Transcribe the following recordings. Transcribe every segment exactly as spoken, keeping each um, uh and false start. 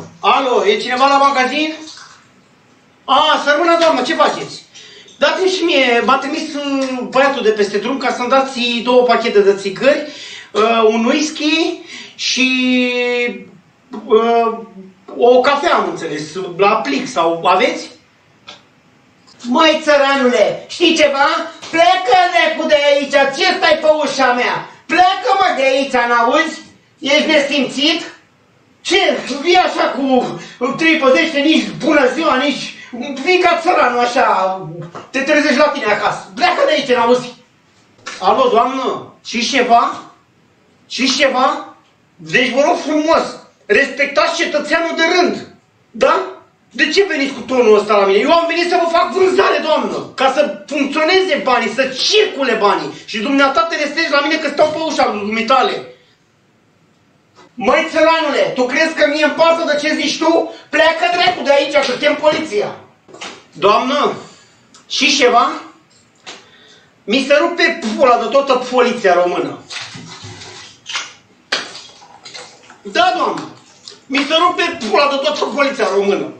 Alo, e cineva la magazin? A, să rămână, doamnă, ce faceți? Dați-mi și mie, m-a trimis băiatul de peste drum ca să-mi dați două pachete de țigări, uh, un whisky și uh, o cafea, am înțeles, la plic sau aveți? Măi, țăranule, știi ceva? Plecă, necu, de aici, ce stai pe ușa mea? Plecă, mă, de aici, n-auzi? Ești nesimțit? Ce? Vii așa cu trei pădește, nici bună ziua, nici... Vii ca țăranul așa, te trezești la tine acasă. Pleacă de aici, n-auzi? Alo, doamnă, și ceva? Și ceva? Deci vă rog frumos, respectați cetățeanul de rând, da? De ce veniți cu tonul ăsta la mine? Eu am venit să vă fac vânzare, doamnă, ca să funcționeze banii, să circule banii. Și dumneata te restești la mine că stau pe ușa lui dumitale. Măi, țăranule, tu crezi că mie îmi pasă de ce zici tu? Pleacă dracu de aici, că chem poliția. Doamnă, și ceva? Mi se rupe pula de toată poliția română. Da, doamnă, mi se rupe pula de toată poliția română.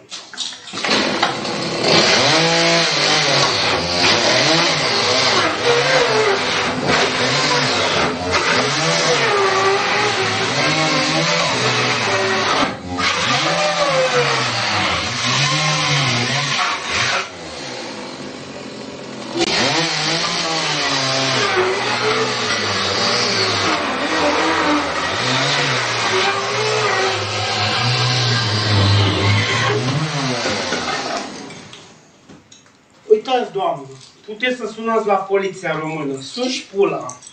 Uitați, doamnă, puteți să sunați la poliția română. Suși pula.